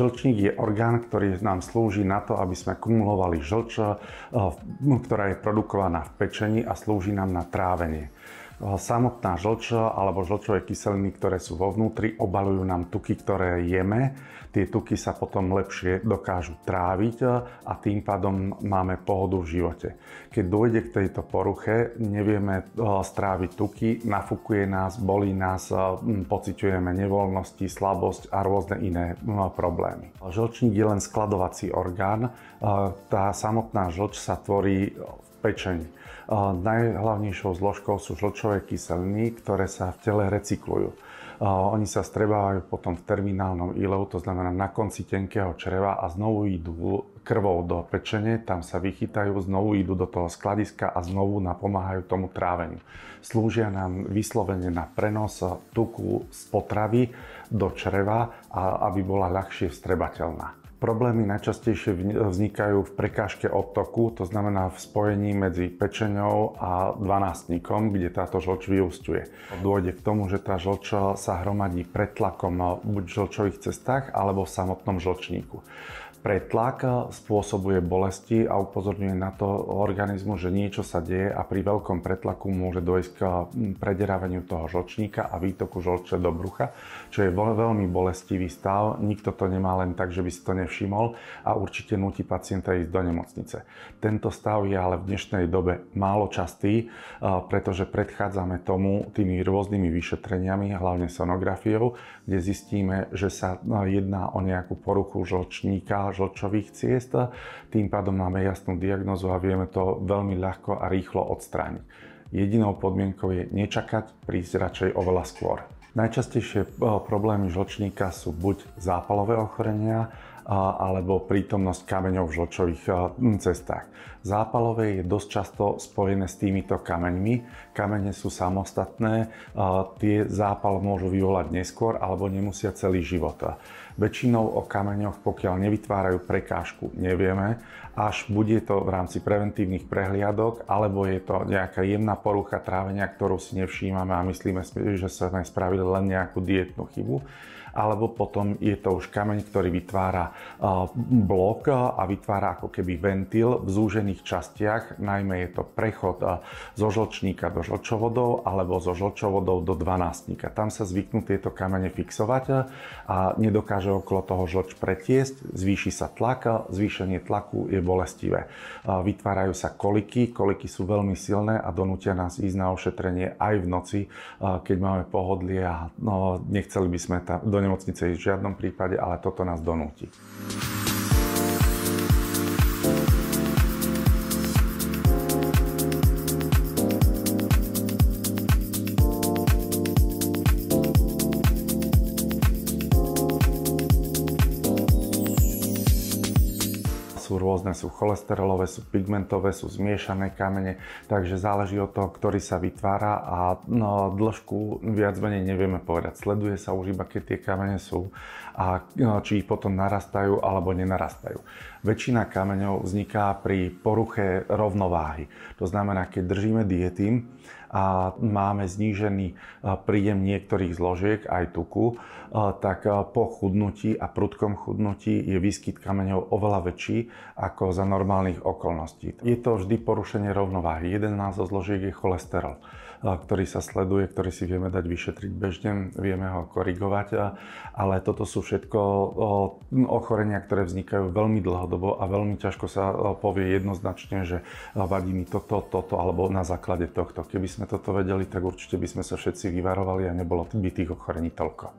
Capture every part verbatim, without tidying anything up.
Žlčník je orgán, ktorý nám slúži na to, aby sme kumulovali žlč, ktorá je produkovaná v pečeni a slúži nám na trávenie. Samotná žlč alebo žlčové kyseliny, ktoré sú vo vnútri, obaľujú nám tuky, ktoré jeme. Tie tuky sa potom lepšie dokážu tráviť a tým pádom máme pohodu v živote. Keď dôjde k tejto poruche, nevieme stráviť tuky, nafúkuje nás, bolí nás, pociťujeme nevoľnosti, slabosť a rôzne iné problémy. Žlčník je len skladovací orgán. Tá samotná žlč sa tvorí v pečeni. Najhlavnejšou zložkou sú žlčové kyseliny, ktoré sa v tele recyklujú. Oni sa strebávajú potom v terminálnom ilehu, to znamená na konci tenkého čreva a znovu idú krvou do pečene, tam sa vychytajú, znovu idú do toho skladiska a znovu napomáhajú tomu tráveniu. Slúžia nám vyslovene na prenos tuku z potravy do čreva, aby bola ľahšie vstrebateľná. Problémy najčastejšie vznikajú v prekážke odtoku, to znamená v spojení medzi pečeňou a dvanástnikom, kde táto žlč vyúsťuje. Dôjde k tomu, že tá žlč sa hromadí pred tlakom buď v žlčových cestách alebo v samotnom žlčníku. Pretlak spôsobuje bolesti a upozorňuje na to organizmu, že niečo sa deje a pri veľkom pretlaku môže dojsť k prederávaniu toho žlčníka a výtoku žlče do brucha, čo je veľmi bolestivý stav. Nikto to nemá len tak, že by si to nevšimol a určite núti pacienta ísť do nemocnice. Tento stav je ale v dnešnej dobe málo častý, pretože predchádzame tomu tými rôznymi vyšetreniami, hlavne sonografiou, kde zistíme, že sa jedná o nejakú poruchu žlčníka, žlčových ciest. Tým pádom máme jasnú diagnózu a vieme to veľmi ľahko a rýchlo odstrániť. Jedinou podmienkou je nečakať, prísť radšej oveľa skôr. Najčastejšie problémy žlčníka sú buď zápalové ochorenia, alebo prítomnosť kameňov v žlčových cestách. Zápalové je dosť často spojené s týmito kameňmi. Kamene sú samostatné, tie zápal môžu vyvolať neskôr alebo nemusia celý život. Väčšinou o kameňoch, pokiaľ nevytvárajú prekážku, nevieme, až bude to v rámci preventívnych prehliadok, alebo je to nejaká jemná porucha trávenia, ktorú si nevšímame a myslíme, že sme spravili len nejakú dietnú chybu. Alebo potom je to už kameň, ktorý vytvára blok a vytvára ako keby ventil v zúžených častiach. Najmä je to prechod zo žlčníka do žlčovodov alebo zo žlčovodov do dvanástnika. Tam sa zvyknú tieto kamene fixovať a nedokáže okolo toho žlč pretiesť, zvýši sa tlak, zvýšenie tlaku je bolestivé. Vytvárajú sa koliky, koliky sú veľmi silné a donútia nás ísť na ošetrenie aj v noci, keď máme pohodlie a no, nechceli by sme tam do nemocnice ísť v žiadnom prípade, ale toto nás donúti. Sú rôzne, sú cholesterolové, sú pigmentové, sú zmiešané kamene, takže záleží od toho, ktorý sa vytvára a no, dĺžku viac menej nevieme povedať. Sleduje sa už iba, keď tie kamene sú a no, či ich potom narastajú alebo nenarastajú. Väčšina kameňov vzniká pri poruche rovnováhy. To znamená, keď držíme diety a máme znížený príjem niektorých zložiek, aj tuku, tak po chudnutí a prudkom chudnutí je výskyt kameňov oveľa väčší ako za normálnych okolností. Je to vždy porušenie rovnováhy. Jeden zo zložiek je cholesterol, ktorý sa sleduje, ktorý si vieme dať vyšetriť bežne, vieme ho korigovať, ale toto sú všetko ochorenia, ktoré vznikajú veľmi dlhodobo a veľmi ťažko sa povie jednoznačne, že vadí mi toto, toto alebo na základe tohto. Keby sme toto vedeli, tak určite by sme sa všetci vyvarovali a nebolo by tých ochorení toľko.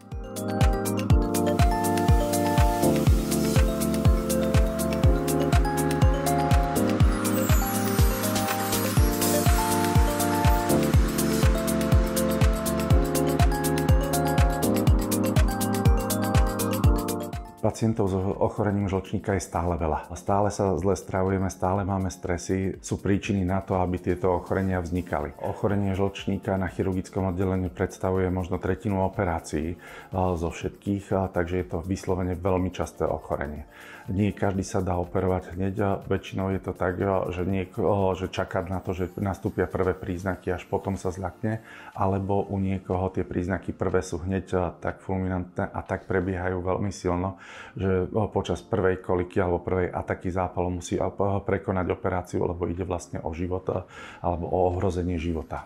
Pacientov s ochorením žlčníka je stále veľa. Stále sa zle stravujeme, stále máme stresy, sú príčiny na to, aby tieto ochorenia vznikali. Ochorenie žlčníka na chirurgickom oddelení predstavuje možno tretinu operácií zo všetkých, takže je to vyslovene veľmi časté ochorenie. Nie každý sa dá operovať hneď, väčšinou je to tak, že, nieko, že čaká na to, že nastúpia prvé príznaky, až potom sa zľakne, alebo u niekoho tie príznaky prvé sú hneď tak fulminantné a tak prebiehajú veľmi silno, že počas prvej koliky alebo prvej ataky zápalu musí prekonať operáciu, lebo ide vlastne o život alebo o ohrozenie života.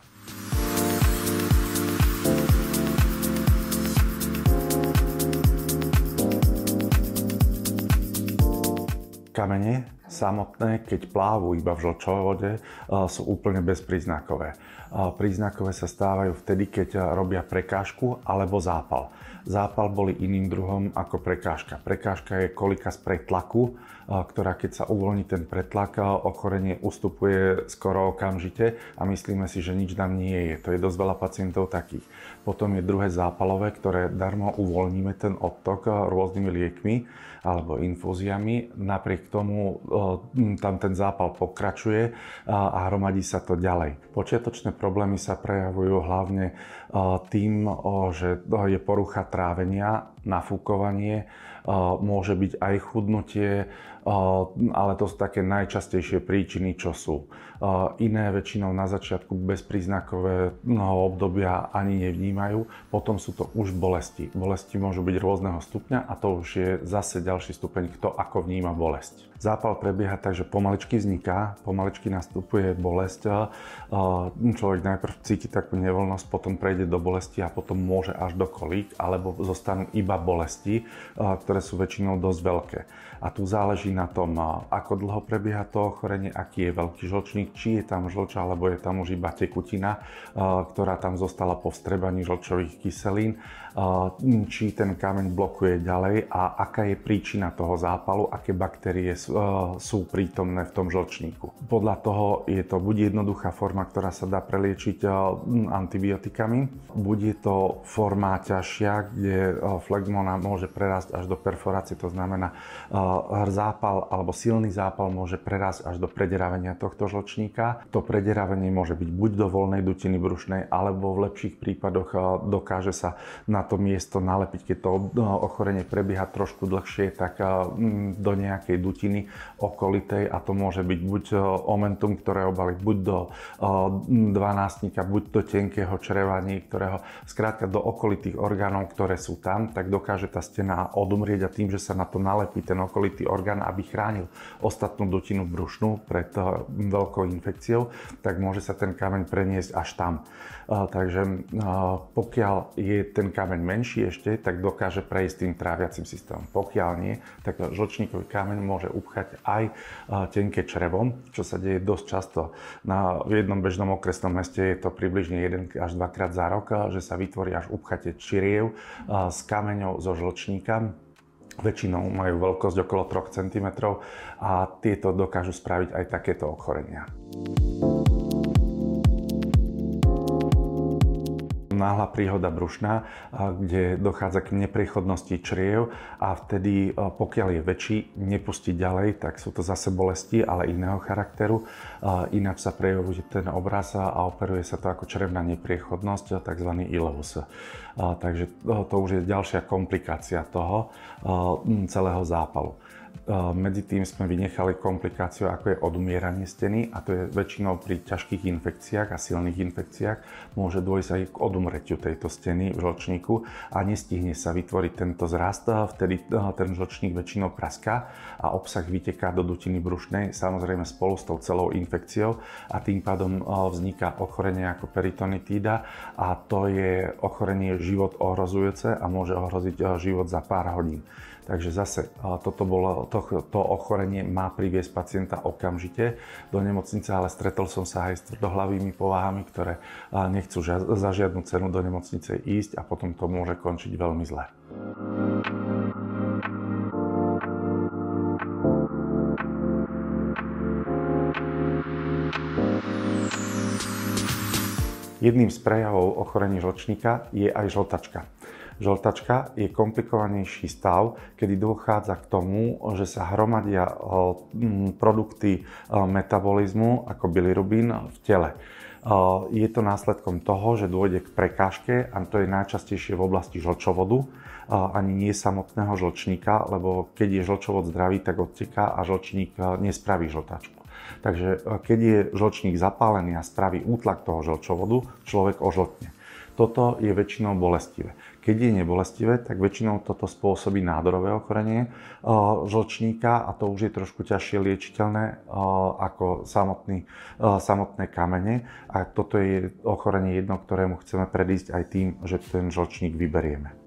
Kamene samotné, keď plávu iba v žlčovode, sú úplne bezpríznakové. Príznakové sa stávajú vtedy, keď robia prekážku alebo zápal. Zápal boli iným druhom ako prekážka. Prekážka je kolika z pretlaku, ktorá keď sa uvoľní ten pretlak, ochorenie ustupuje skoro okamžite a myslíme si, že nič nám nie je. To je dosť veľa pacientov takých. Potom je druhé zápalové, ktoré darmo uvoľníme ten odtok rôznymi liekmi alebo infúziami. Napriek tomu tam ten zápal pokračuje a hromadí sa to ďalej. Počiatočné problémy sa prejavujú hlavne tým, že je porucha trávenia, nafúkovanie, môže byť aj chudnutie, ale to sú také najčastejšie príčiny, čo sú. Iné väčšinou na začiatku bezpríznakového obdobia ani nevnímajú, potom sú to už bolesti. Bolesti môžu byť rôzneho stupňa a to už je zase ďalší stupeň, kto ako vníma bolesť. Zápal prebieha tak, že pomaličky vzniká, pomaličky nastupuje bolesť. Človek najprv cíti takú nevoľnosť, potom prejde do bolesti a potom môže až do kolík, alebo zostanú iba bolesti, ktoré sú väčšinou dosť veľké. A tu záleží na tom, ako dlho prebieha to ochorenie, aký je veľký žlčník, či je tam žlča, alebo je tam už iba tekutina, ktorá tam zostala po vstrebaní žlčových kyselín, či ten kameň blokuje ďalej a aká je príčina toho zápalu, aké baktérie sú prítomné v tom žlčníku. Podľa toho je to buď jednoduchá forma, ktorá sa dá preliečiť antibiotikami, buď je to forma ťažšia, kde flegmona môže prerásť až do perforácie, to znamená zápal alebo silný zápal môže prerásť až do prederávenia tohto žlčníka. To prederávanie môže byť buď do voľnej dutiny brušnej, alebo v lepších prípadoch dokáže sa na to miesto nalepiť, keď to ochorenie prebieha trošku dlhšie, tak do nejakej dutiny okolitej a to môže byť buď omentum, ktoré obalí buď do dvanástnika, buď do tenkého čreva niektorého, skrátka do okolitých orgánov, ktoré sú tam, tak dokáže tá stena odumrieť a tým, že sa na to nalepí ten okolitý orgán, aby chránil ostatnú dutinu brušnú pred veľkou infekciou, tak môže sa ten kameň preniesť až tam. Takže pokiaľ je ten kameň menší ešte, tak dokáže prejsť tým tráviacim systémom. Pokiaľ nie, tak žlčníkový kameň môže upchať aj tenké črevo, čo sa deje dosť často. Na, v jednom bežnom okresnom meste je to približne jeden až dva krát za rok, že sa vytvorí až upchatie čriev s kameňou zo žlčníka. Väčšinou majú veľkosť okolo tri centimetre a tieto dokážu spraviť aj takéto ochorenia. Náhla príhoda brušná, kde dochádza k nepriechodnosti čriev a vtedy, pokiaľ je väčší, nepustí ďalej, tak sú to zase bolesti, ale iného charakteru. Ináč sa prejavuje ten obraz a operuje sa to ako črevná nepriechodnosť, tzv. ileus. Takže to už je ďalšia komplikácia toho celého zápalu. Medzi tým sme vynechali komplikáciu, ako je odumieranie steny a to je väčšinou pri ťažkých infekciách a silných infekciách môže dôjsť aj k odumretiu tejto steny v žlčníku a nestihne sa vytvoriť tento zrast, vtedy ten žlčník väčšinou praská a obsah vyteká do dutiny brušnej, samozrejme spolu s tou celou infekciou a tým pádom vzniká ochorenie ako peritonitída a to je ochorenie život ohrozujúce a môže ohroziť život za pár hodín. Takže zase toto bolo, to, to ochorenie má priviesť pacienta okamžite do nemocnice, ale stretol som sa aj s tvrdohlavými povahami, ktoré nechcú za žiadnu cenu do nemocnice ísť a potom to môže končiť veľmi zle. Jedným z prejavov ochorení žlčníka je aj žltačka. Žltačka je komplikovanejší stav, kedy dochádza k tomu, že sa hromadia produkty metabolizmu ako bilirubín v tele. Je to následkom toho, že dôjde k prekážke a to je najčastejšie v oblasti žlčovodu, ani nie samotného žlčníka, lebo keď je žlčovod zdravý, tak odteká a žlčník nespraví žltačku. Takže keď je žlčník zapálený a spraví útlak toho žlčovodu, človek ožltne. Toto je väčšinou bolestivé. Keď je nebolestivé, tak väčšinou toto spôsobí nádorové ochorenie žlčníka a to už je trošku ťažšie liečiteľné ako samotný, samotné kamene. A toto je ochorenie jedno, ktorému chceme predísť aj tým, že ten žlčník vyberieme.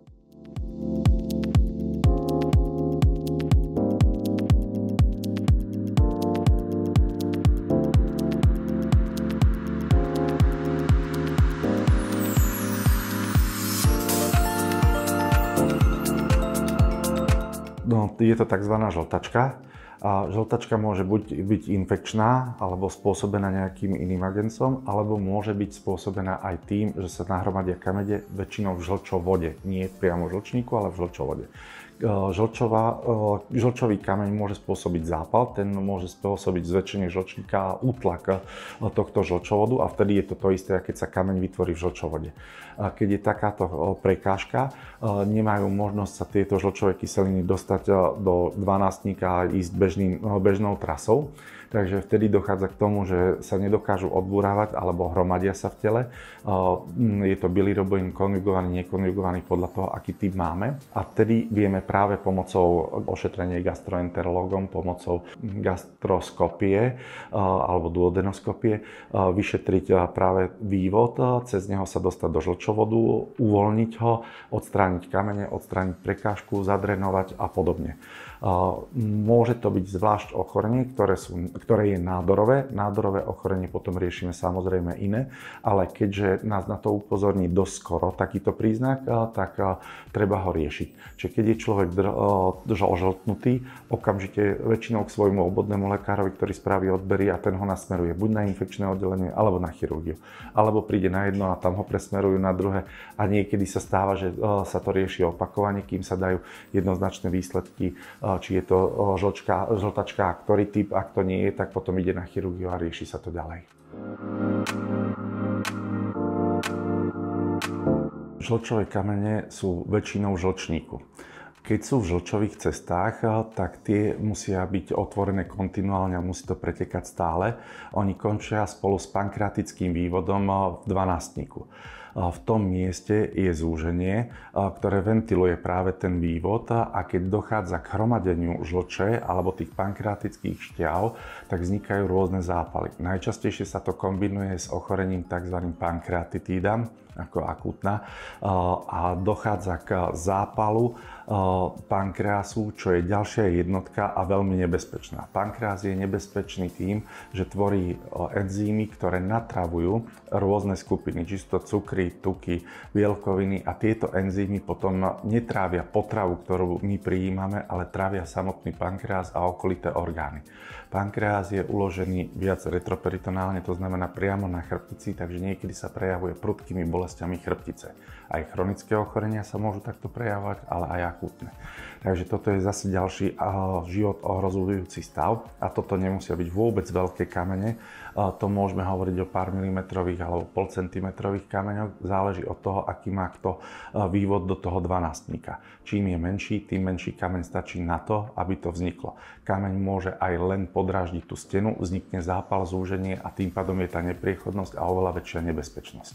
No, je to tzv. Žltačka. A žltačka môže buď byť infekčná, alebo spôsobená nejakým iným agencom, alebo môže byť spôsobená aj tým, že sa nahromadia kamene väčšinou v žlčovode. Nie priamo v žlčníku, ale v žlčovode. Žlčová, žlčový kameň môže spôsobiť zápal, ten môže spôsobiť zväčšenie žlčníka a útlak tohto žlčovodu a vtedy je to to isté, keď sa kameň vytvorí v žlčovode. Keď je takáto prekážka, nemajú možnosť sa tieto žlčové kyseliny dostať do dvanástnika a ísť bežným, bežnou trasou. Takže vtedy dochádza k tomu, že sa nedokážu odburávať alebo hromadia sa v tele. Je to bilirubín konjugovaný, nekonjugovaný podľa toho, aký typ máme. A vtedy vieme práve pomocou ošetrenia gastroenterológom, pomocou gastroskopie alebo duodenoskopie vyšetriť práve vývod, cez neho sa dostať do žlčovodu, uvoľniť ho, odstrániť kamene, odstrániť prekážku, zadrenovať a podobne. Môže to byť zvlášť ochorenie, ktoré, sú, ktoré je nádorové. Nádorové ochorenie potom riešime samozrejme iné, ale keďže nás na to upozorní dosť skoro takýto príznak, tak treba ho riešiť. Čiže keď je človek ožltnutý, okamžite väčšinou k svojmu obvodnému lekárovi, ktorý spraví odbery a ten ho nasmeruje buď na infekčné oddelenie, alebo na chirurgiu. Alebo príde na jedno a tam ho presmerujú na druhé a niekedy sa stáva, že sa to rieši opakovane, kým sa dajú jednoznačné výsledky, či je to žlčka, žltačka, ktorý typ, ak to nie je, tak potom ide na chirurgiu a rieši sa to ďalej. Žlčové kamene sú väčšinou v žlčníku. Keď sú v žlčových cestách, tak tie musia byť otvorené kontinuálne a musí to pretekať stále. Oni končia spolu s pankreatickým vývodom v dvanástniku. V tom mieste je zúženie, ktoré ventiluje práve ten vývod a keď dochádza k hromadeniu žlče alebo tých pankreatických šťav, tak vznikajú rôzne zápaly. Najčastejšie sa to kombinuje s ochorením tzv. Pankreatitída, ako akútna, a dochádza k zápalu pankreasu, čo je ďalšia jednotka a veľmi nebezpečná. Pankreas je nebezpečný tým, že tvorí enzymy, ktoré natravujú rôzne skupiny, či sú to cukry, tuky, bielkoviny a tieto enzymy potom netrávia potravu, ktorú my prijímame, ale trávia samotný pankreas a okolité orgány. Pankreas je uložený viac retroperitonálne, to znamená priamo na chrbtici, takže niekedy sa prejavuje prudkými bolestiami chrbtice. Aj chronické ochorenia sa môžu takto prejavovať, ale aj akútne. Takže toto je zase ďalší život ohrozujúci stav a toto nemusia byť vôbec veľké kamene. To môžeme hovoriť o pár milimetrových alebo polcentimetrových kameňoch. Záleží od toho, aký má kto vývod do toho dvanástnika. Čím je menší, tým menší kameň stačí na to, aby to vzniklo. Kameň môže aj len podráždiť tú stenu, vznikne zápal, zúženie a tým pádom je tá nepriechodnosť a oveľa väčšia nebezpečnosť.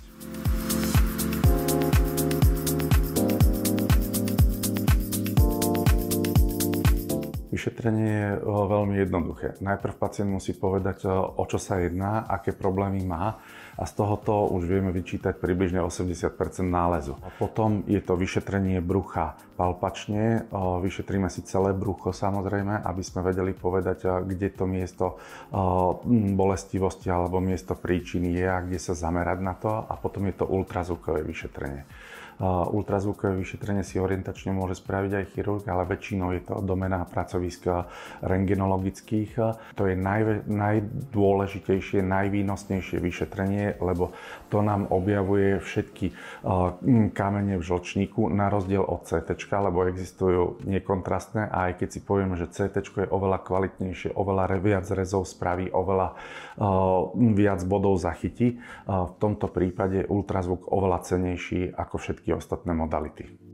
Vyšetrenie je veľmi jednoduché. Najprv pacient musí povedať, o čo sa jedná, aké problémy má a z tohoto už vieme vyčítať približne osemdesiat percent nálezu. A potom je to vyšetrenie brucha palpačne. Vyšetríme si celé brucho samozrejme, aby sme vedeli povedať, kde to miesto bolestivosti alebo miesto príčiny je a kde sa zamerať na to. A potom je to ultrazvukové vyšetrenie. Ultrazvukové vyšetrenie si orientačne môže spraviť aj chirurg, ale väčšinou je to doména pracovísk rentgenologických. To je naj, najdôležitejšie, najvýnosnejšie vyšetrenie, lebo to nám objavuje všetky kamene v žlčníku na rozdiel od cé té, lebo existujú nekontrastné a aj keď si povieme, že cé té je oveľa kvalitnejšie, oveľa viac rezov spraví, oveľa viac bodov zachytí, v tomto prípade ultrazvuk oveľa cennejší ako všetky ostatné modality.